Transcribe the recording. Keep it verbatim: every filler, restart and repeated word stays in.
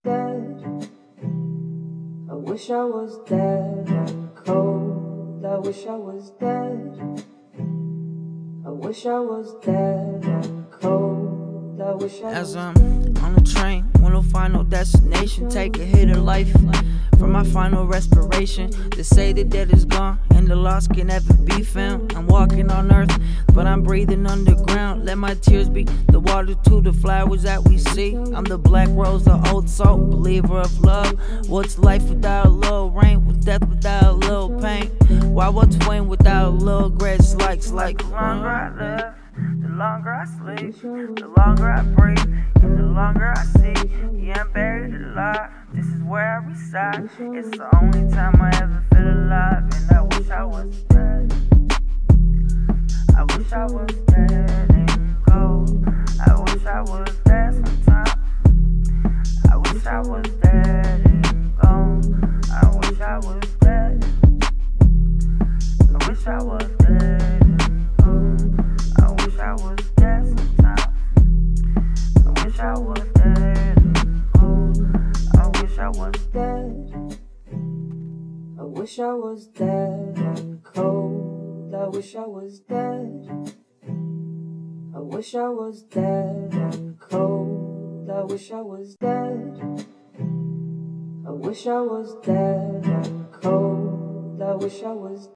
dead. I wish I was dead and cold. I wish I was dead. I wish I was dead and cold. I wish I As was I'm dead. on the train, when no final destination, take a hit of life for my final respiration. They say the dead is gone and the lost can never be found. I'm walking on earth, but I'm breathing underground. Let my tears be the water to the flowers that we see. I'm the black rose, the old soul, believer of love. What's life without a little rain? What's death without a little pain? Why what's Wayne without a little grace? Likes like the longer I live, the longer I sleep, the longer I breathe, and the longer I see. Yeah, I'm buried alive. This is where I reside. It's the only time I ever feel alive, and I wish I was dead. I wish I was dead and cold. I wish I was dead sometime. I wish I was dead and gone. I wish I was dead. I wish I was dead and gone. I wish I was dead sometime. I wish I was dead and gone. I wish I was dead. I wish I was dead and cold. I wish I was dead. I wish I was dead and cold. I wish I was dead. I wish I was dead and cold. I wish I was